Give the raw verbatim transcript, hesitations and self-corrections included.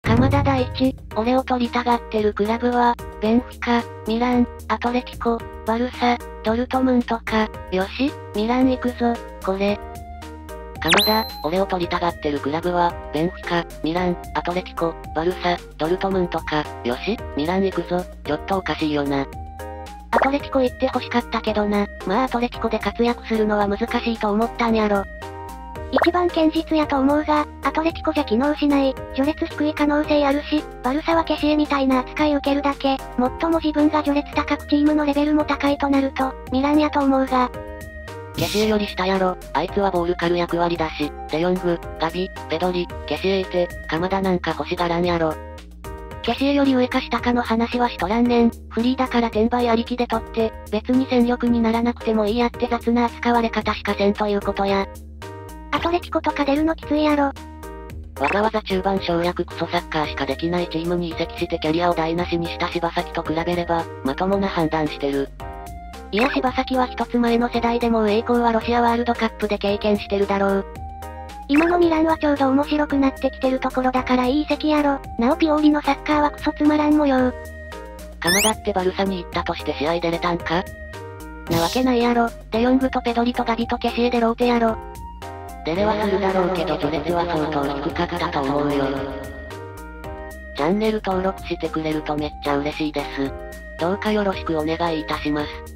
鎌田大地、俺を取りたがってるクラブは、ベンフィカ、ミラン、アトレティコ、バルサ、ドルトムントか。よし、ミラン行くぞ、これ。 鎌田、俺を取りたがってるクラブは、ベンフィカ、ミラン、アトレティコ、バルサ、ドルトムントか。よし、ミラン行くぞ、ちょっとおかしいよな。 アトレティコ行って欲しかったけどな。まあアトレティコで活躍するのは難しいと思ったんやろ。一番堅実やと思うが、アトレティコじゃ機能しない、序列低い可能性あるし、バルサは消し絵みたいな扱い受けるだけ、もっとも自分が序列高くチームのレベルも高いとなると、ミランやと思うが。 ケシエより下やろ、あいつはボール狩る役割だし、デヨング、ガビ、ペドリ、ケシエいて、鎌田なんか欲しがらんやろ。 ケシエより上か下かの話はしとらんねん。フリーだから転売ありきで取って、別に戦力にならなくてもいいやって雑な扱われ方しかせんということや。アトレティコとか出るのきついやろ。 わざわざ中盤省略クソサッカーしかできないチームに移籍してキャリアを台無しにした柴崎と比べれば、まともな判断してる。 いや柴崎は一つ前の世代でも栄光はロシアワールドカップで経験してるだろう。今のミランはちょうど面白くなってきてるところだからいい移籍やろ。なおピオーリのサッカーはクソつまらん模様。 鎌田ってバルサに行ったとして試合出れたんか？ なわけないやろ。デヨングとペドリとガビとケシエでローテやろ。 出れはするだろうけど序列は相当低かったと思うよ。チャンネル登録してくれるとめっちゃ嬉しいです。どうかよろしくお願いいたします。